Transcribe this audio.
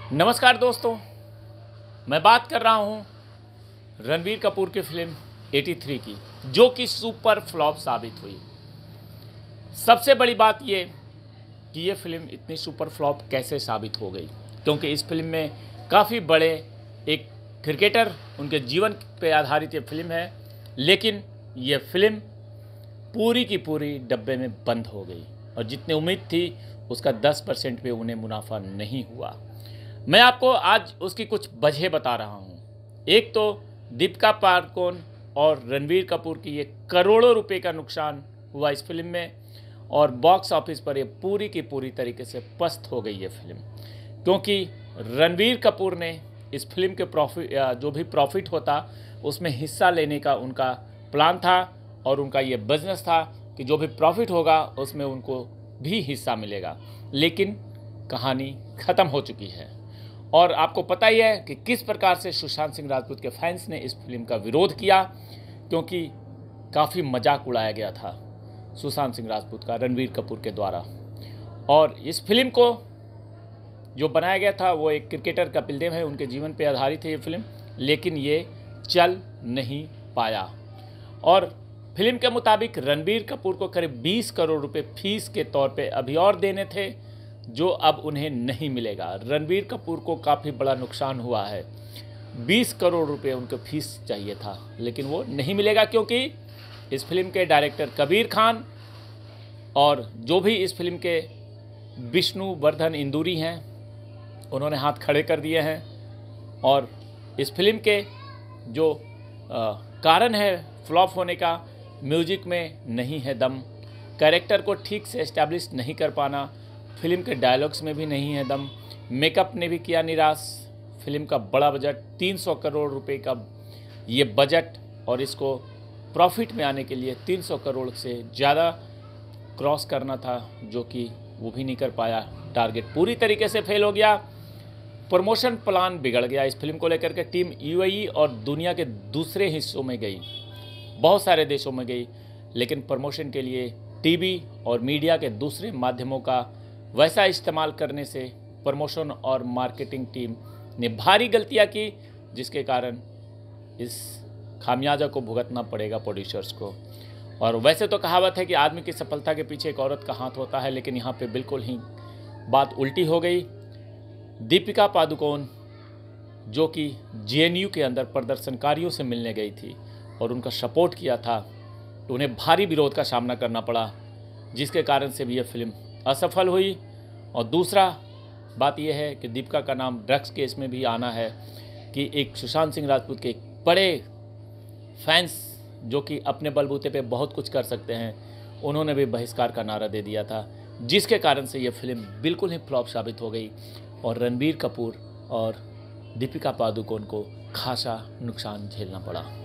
नमस्कार दोस्तों, मैं बात कर रहा हूं रणबीर कपूर की फिल्म 83 की, जो कि सुपर फ्लॉप साबित हुई। सबसे बड़ी बात ये कि ये फिल्म इतनी सुपर फ्लॉप कैसे साबित हो गई, क्योंकि इस फिल्म में काफ़ी बड़े एक क्रिकेटर, उनके जीवन पे आधारित ये फिल्म है, लेकिन ये फिल्म पूरी की पूरी डब्बे में बंद हो गई और जितनी उम्मीद थी उसका 10% पे उन्हें मुनाफा नहीं हुआ। मैं आपको आज उसकी कुछ वजह बता रहा हूँ। एक तो दीपिका पादुकोण और रणबीर कपूर की ये करोड़ों रुपए का नुकसान हुआ इस फिल्म में, और बॉक्स ऑफिस पर ये पूरी की पूरी तरीके से पस्त हो गई ये फिल्म, क्योंकि रणबीर कपूर ने इस फिल्म के जो भी प्रॉफिट होता उसमें हिस्सा लेने का उनका प्लान था, और उनका ये बिजनेस था कि जो भी प्रॉफिट होगा उसमें उनको भी हिस्सा मिलेगा। लेकिन कहानी ख़त्म हो चुकी है, और आपको पता ही है कि किस प्रकार से सुशांत सिंह राजपूत के फैंस ने इस फिल्म का विरोध किया, क्योंकि काफ़ी मजाक उड़ाया गया था सुशांत सिंह राजपूत का रणबीर कपूर के द्वारा। और इस फिल्म को जो बनाया गया था वो एक क्रिकेटर कपिल देव है, उनके जीवन पर आधारित है ये फिल्म, लेकिन ये चल नहीं पाया। और फिल्म के मुताबिक रणबीर कपूर को करीब 20 करोड़ रुपए फीस के तौर पे अभी और देने थे, जो अब उन्हें नहीं मिलेगा। रणबीर कपूर को काफ़ी बड़ा नुकसान हुआ है। 20 करोड़ रुपए उनको फीस चाहिए था, लेकिन वो नहीं मिलेगा, क्योंकि इस फिल्म के डायरेक्टर कबीर खान और जो भी इस फिल्म के विष्णुवर्धन इंदुरी हैं, उन्होंने हाथ खड़े कर दिए हैं। और इस फिल्म के जो कारण है फ्लॉप होने का, म्यूजिक में नहीं है दम, कैरेक्टर को ठीक से एस्टैब्लिश नहीं कर पाना, फिल्म के डायलॉग्स में भी नहीं है दम, मेकअप ने भी किया निराश। फिल्म का बड़ा बजट 300 करोड़ रुपए का ये बजट, और इसको प्रॉफिट में आने के लिए 300 करोड़ से ज़्यादा क्रॉस करना था, जो कि वो भी नहीं कर पाया। टारगेट पूरी तरीके से फेल हो गया। प्रमोशन प्लान बिगड़ गया इस फिल्म को लेकर के। टीम यूएई और दुनिया के दूसरे हिस्सों में गई, बहुत सारे देशों में गई, लेकिन प्रमोशन के लिए टीवी और मीडिया के दूसरे माध्यमों का वैसा इस्तेमाल करने से प्रमोशन और मार्केटिंग टीम ने भारी गलतियां की, जिसके कारण इस खामियाजा को भुगतना पड़ेगा प्रोड्यूसर्स को। और वैसे तो कहावत है कि आदमी की सफलता के पीछे एक औरत का हाथ होता है, लेकिन यहाँ पे बिल्कुल ही बात उल्टी हो गई। दीपिका पादुकोण, जो कि जेएनयू के अंदर प्रदर्शनकारियों से मिलने गई थी और उनका सपोर्ट किया था, तो उन्हें भारी विरोध का सामना करना पड़ा, जिसके कारण से भी यह फिल्म असफल हुई। और दूसरा बात यह है कि दीपिका का नाम ड्रग्स केस में भी आना है, कि एक सुशांत सिंह राजपूत के एक बड़े फैंस, जो कि अपने बलबूते पे बहुत कुछ कर सकते हैं, उन्होंने भी बहिष्कार का नारा दे दिया था, जिसके कारण से यह फिल्म बिल्कुल ही फ्लॉप साबित हो गई और रणबीर कपूर और दीपिका पादुकोण को खासा नुकसान झेलना पड़ा।